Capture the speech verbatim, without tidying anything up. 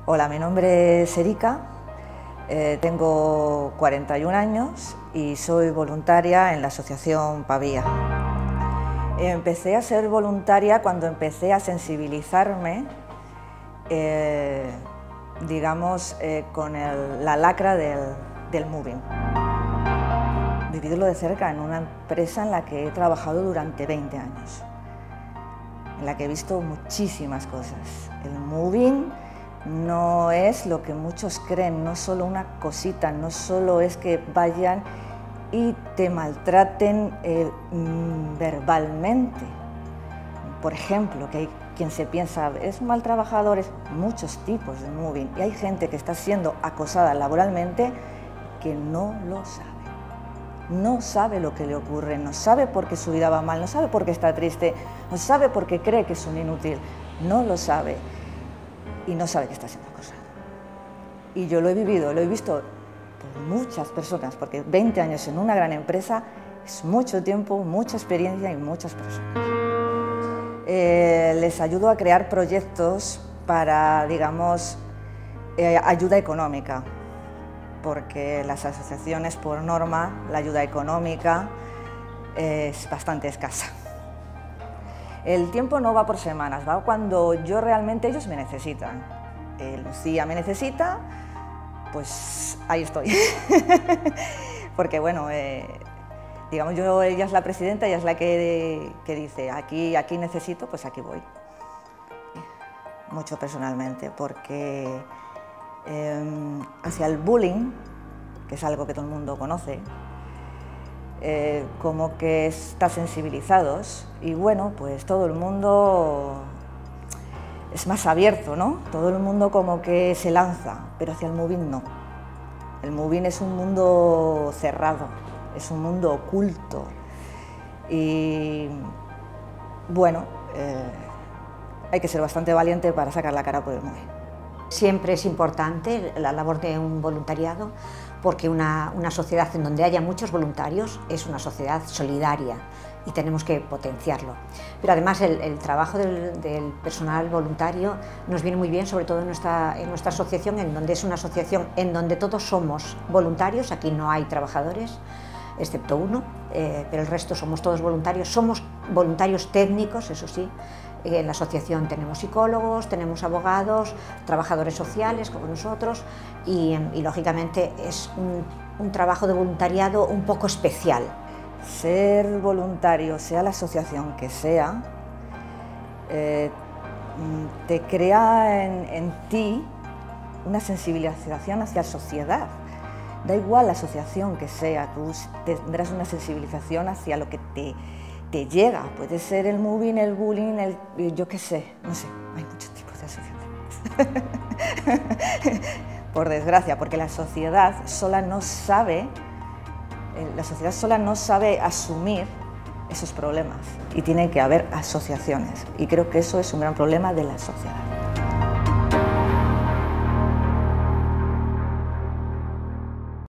Hola, mi nombre es Erika, eh, tengo cuarenta y un años y soy voluntaria en la asociación Pavía. Empecé a ser voluntaria cuando empecé a sensibilizarme, eh, digamos, eh, con el, la lacra del, del moving. He vivido de cerca en una empresa en la que he trabajado durante veinte años, en la que he visto muchísimas cosas. El moving no es lo que muchos creen, no solo una cosita, no solo es que vayan y te maltraten eh, verbalmente. Por ejemplo, que hay quien se piensa, es mal trabajador, es muchos tipos de moving, y hay gente que está siendo acosada laboralmente que no lo sabe. No sabe lo que le ocurre, no sabe por qué su vida va mal, no sabe por qué está triste, no sabe por qué cree que es un inútil, no lo sabe. Y no sabe que está siendo acosado. Y yo lo he vivido, lo he visto por muchas personas, porque veinte años en una gran empresa es mucho tiempo, mucha experiencia y muchas personas. Eh, les ayudo a crear proyectos para, digamos, eh, ayuda económica, porque las asociaciones, por norma, la ayuda económica es bastante escasa. El tiempo no va por semanas, va cuando yo realmente ellos me necesitan. Eh, Lucía me necesita, pues ahí estoy. Porque bueno, eh, digamos, yo, ella es la presidenta, ella es la que, que dice, aquí, aquí necesito, pues aquí voy. Mucho personalmente, porque eh, hacia el bullying, que es algo que todo el mundo conoce, Eh, como que está sensibilizados y bueno, pues todo el mundo es más abierto, ¿no? Todo el mundo como que se lanza, pero hacia el moving no. El moving es un mundo cerrado, es un mundo oculto y bueno, eh, hay que ser bastante valiente para sacar la cara por el moving. Siempre es importante la labor de un voluntariado porque una, una sociedad en donde haya muchos voluntarios es una sociedad solidaria y tenemos que potenciarlo. Pero además el, el trabajo del, del personal voluntario nos viene muy bien, sobre todo en nuestra, en nuestra asociación, en donde es una asociación en donde todos somos voluntarios, aquí no hay trabajadores, excepto uno, eh, pero el resto somos todos voluntarios, somos voluntarios técnicos, eso sí. En la asociación tenemos psicólogos, tenemos abogados, trabajadores sociales como nosotros y, y lógicamente es un, un trabajo de voluntariado un poco especial. Ser voluntario, sea la asociación que sea, eh, te crea en, en ti una sensibilización hacia la sociedad. Da igual la asociación que sea, tú tendrás una sensibilización hacia lo que te te llega, puede ser el moving, el bullying, el, yo qué sé, no sé, hay muchos tipos de asociaciones. Por desgracia, porque la sociedad sola no sabe, la sociedad sola no sabe asumir esos problemas y tiene que haber asociaciones y creo que eso es un gran problema de la sociedad.